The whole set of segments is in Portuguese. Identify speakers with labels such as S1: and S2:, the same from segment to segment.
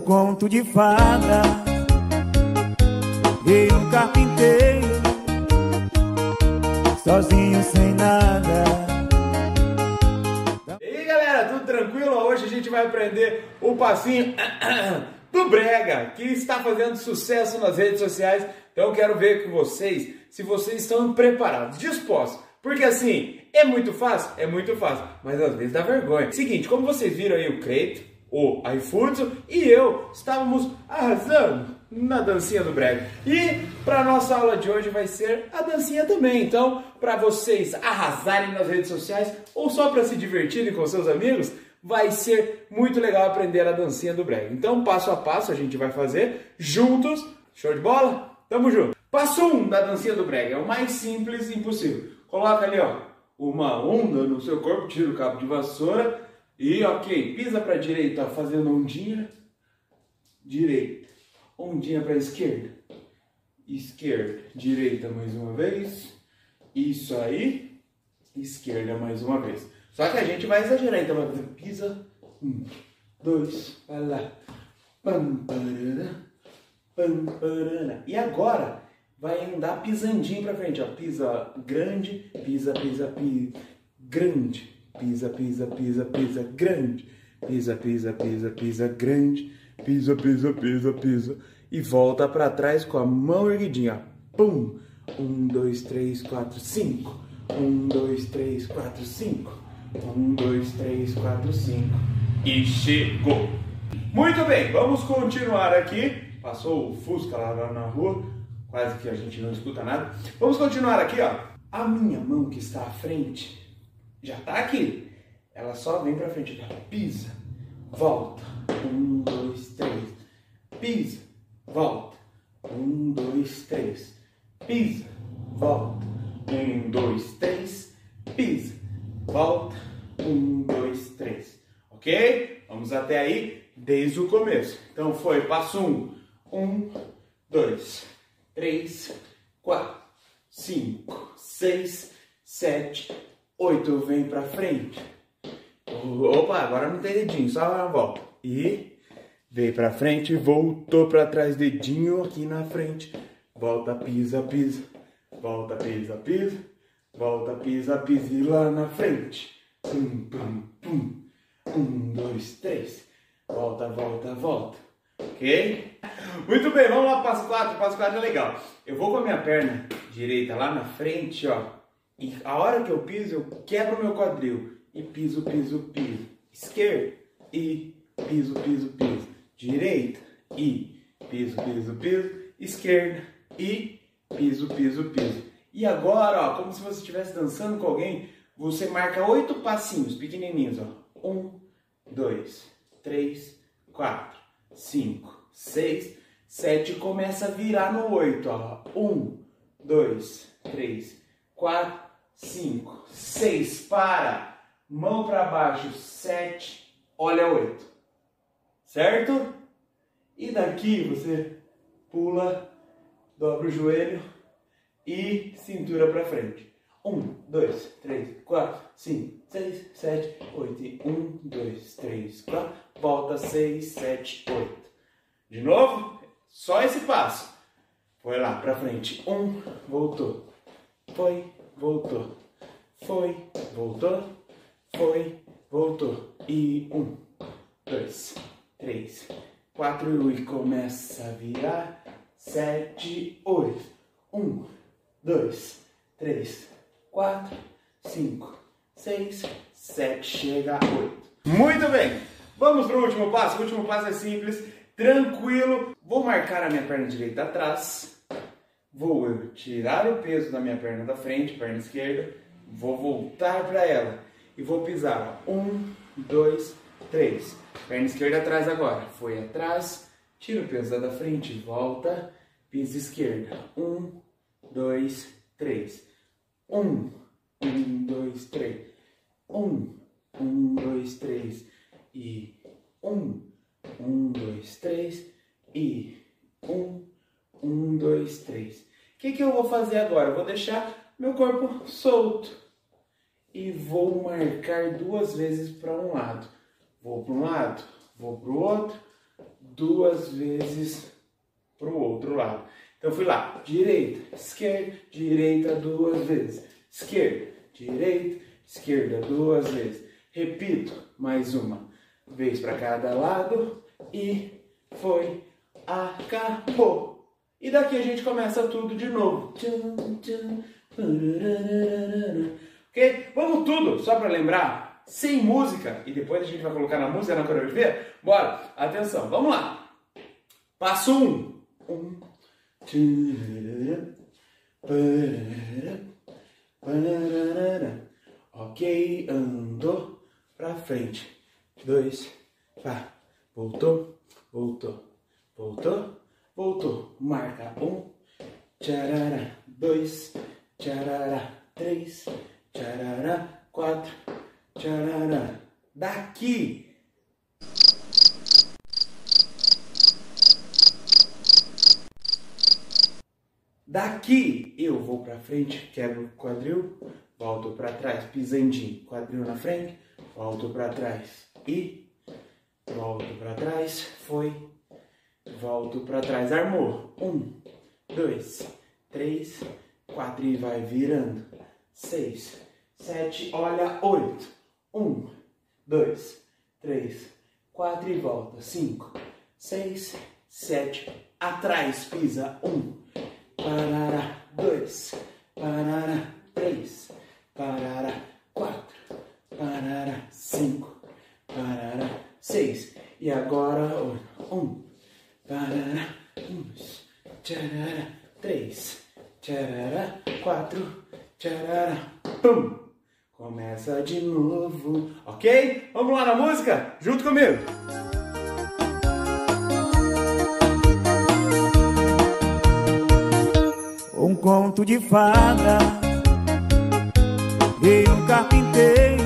S1: conto de fada. Veio um carpinteiro, sozinho sem nada.
S2: E aí galera, tudo tranquilo? Hoje a gente vai aprender o passinho do Brega, que está fazendo sucesso nas redes sociais. Então eu quero ver com vocês se vocês estão preparados, dispostos. Porque assim, é muito fácil, mas às vezes dá vergonha. Seguinte, como vocês viram aí o Creito, o iFoodson e eu estávamos arrasando na dancinha do Brega. E para nossa aula de hoje vai ser a dancinha também. Então, para vocês arrasarem nas redes sociais ou só para se divertirem com seus amigos, vai ser muito legal aprender a dancinha do Brega. Então, passo a passo a gente vai fazer juntos. Show de bola? Tamo junto. Passo 1 da dancinha do Brega, é o mais simples impossível. Coloca ali, ó, uma onda no seu corpo, tira o cabo de vassoura e, ok, pisa para a direita, fazendo ondinha, direita, ondinha para a esquerda, esquerda, direita mais uma vez, isso aí, esquerda mais uma vez. Só que a gente vai exagerar, então vai fazer pisa, 1, 2, vai lá, pam, parará, pam, parará. E agora vai andar pisandinho pra frente, ó. Pisa grande, pisa, pisa, pisa, grande. Pisa, pisa, pisa, pisa, grande. Pisa, pisa, pisa, pisa, grande. Pisa, pisa, pisa, pisa. E volta pra trás com a mão erguidinha. Pum! 1, 2, 3, 4, 5. 1, 2, 3, 4, 5. 1, 2, 3, 4, 5. E chegou! Muito bem, vamos continuar aqui. Passou o Fusca lá na rua. Quase que a gente não escuta nada. Vamos continuar aqui, ó. A minha mão que está à frente já está aqui. Ela só vem para frente. Pisa, volta. 1, 2, 3. Pisa, volta. 1, 2, 3. Pisa, volta. 1, 2, 3. Pisa, volta. 1, 2, 3. Ok? Vamos até aí desde o começo. Então foi passo 1. 1, 2, 3, 4, 5, 6, 7, 8. Vem pra frente. Opa, agora não tem dedinho, só uma volta. E veio pra frente, voltou pra trás, dedinho aqui na frente. Volta, pisa, pisa. Volta, pisa, pisa. Volta, pisa, pisa. E lá na frente. Pum, pum, pum. 1, 2, 3. Volta, volta, volta. Ok? Muito bem, vamos lá, passo 4. Passo 4 é legal. Eu vou com a minha perna direita lá na frente, ó. E a hora que eu piso, eu quebro o meu quadril. E piso, piso, piso. Esquerda. E piso, piso, piso. Direita. E piso, piso, piso. Esquerda. E piso, piso, piso. E agora, ó, como se você estivesse dançando com alguém, você marca 8 passinhos pequenininhos, ó. 1, 2, 3, 4. 5, 6, 7, começa a virar no 8, ó. 1, 2, 3, 4, 5, 6, para. Mão para baixo, 7, olha 8. Certo? E daqui você pula, dobra o joelho e cintura para frente. 1, 2, 3, 4, 5, 6, 7, 8. E 1, 2, 3, 4. Volta 6, 7, 8. De novo, só esse passo. Foi lá pra frente. 1, voltou. Foi, voltou. Foi, voltou. Foi, voltou. E 1, 2, 3, 4. E começa a virar. 7, 8. 1, 2, 3, 4, 5, 6, 7. Chega a 8. Muito bem. Vamos para o último passo. O último passo é simples, tranquilo. Vou marcar a minha perna direita atrás. Vou tirar o peso da minha perna da frente, perna esquerda. Vou voltar para ela. E vou pisar. 1, 2, 3. Perna esquerda atrás agora. Foi atrás. Tira o peso da frente. Volta. Pisa esquerda. 1, 2, 3. 1, 2, 3. 1, 2, 3. E 1, 2, 3. E 1, 2, 3. O que eu vou fazer agora? Eu vou deixar meu corpo solto. E vou marcar 2 vezes para um lado. Vou para um lado, vou para o outro, 2 vezes para o outro lado. Então fui lá, direita, direita 2 vezes, esquerda, direita, esquerda 2 vezes. Repito, mais uma vez para cada lado e foi, acabou. E daqui a gente começa tudo de novo. Ok? Vamos tudo, só para lembrar, sem música, e depois a gente vai colocar na música, na coreografia. Bora, atenção, vamos lá. Passo 1. Ok, andou pra frente. 2, pá, voltou, voltou, voltou, voltou. Marca 1, tcharará, 2, tcharará, 3, tcharará, 4, tcharará. Daqui. Daqui eu vou pra frente, quebro o quadril, volto pra trás, pisandinho, quadril na frente, volto pra trás e volto pra trás, foi, volto pra trás, armou, 1, 2, 3, 4 e vai virando, 6, 7, olha, 8, 1, 2, 3, 4 e volta, 5, 6, 7, atrás, pisa, 1, parará, 2, parará, 3, parará, 4, parará, 5, parará, 6. E agora, 1, parará, 2, tcharará, 3, tcharará, 4, tcharará, pum. Começa de novo, ok? Vamos lá na música? Junto comigo!
S1: Um conto de fada, veio um carpinteiro,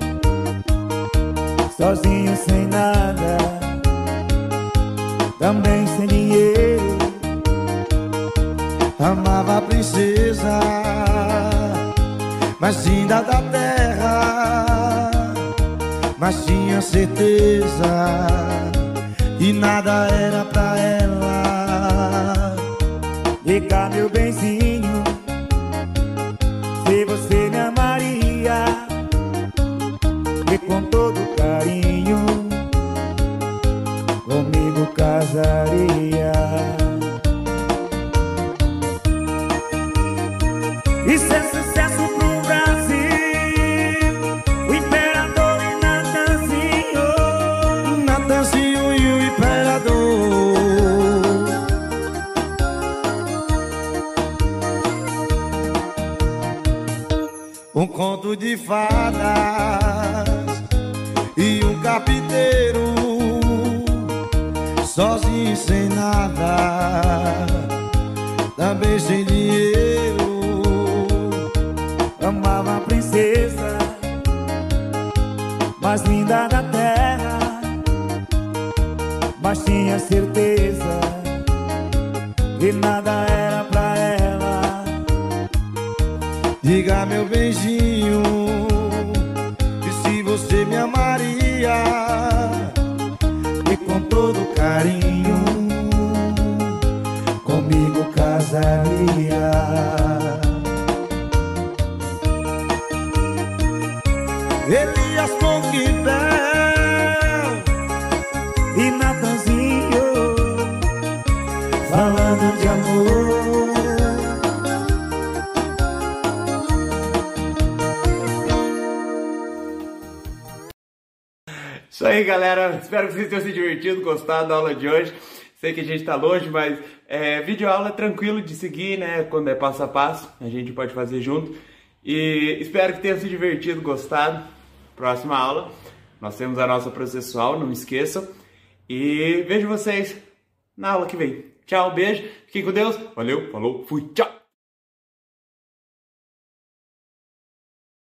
S1: sozinho sem nada, também sem dinheiro.
S3: Amava a princesa mais linda da terra, mas tinha certeza que nada era pra ela.
S1: Liga, meu benzinho, se você me amaria, e com todo carinho comigo casaria. Isso é sucesso pro Brasil, o imperador e Natanzinho,
S3: Natanzinho e o imperador. Um conto de fadas e um carpinteiro, sozinho sem nada, também sem dinheiro.
S1: amava a princesa mais linda da terra, mas tinha certeza que nada era pra ela.
S3: Diga, meu beijinho, e se você me amaria,
S1: E com todo carinho comigo casaria.
S3: Elias Conquibel
S1: E Natanzinho falando de amor.
S2: Isso aí, galera. Espero que vocês tenham se divertido, gostado da aula de hoje. Sei que a gente tá longe, mas videoaula é tranquilo de seguir, né? Quando é passo a passo, a gente pode fazer junto. E espero que tenham se divertido, gostado. Próxima aula, nós temos a nossa processual, não esqueçam. E vejo vocês na aula que vem. Tchau, beijo, fiquem com Deus. Valeu, falou, fui, tchau!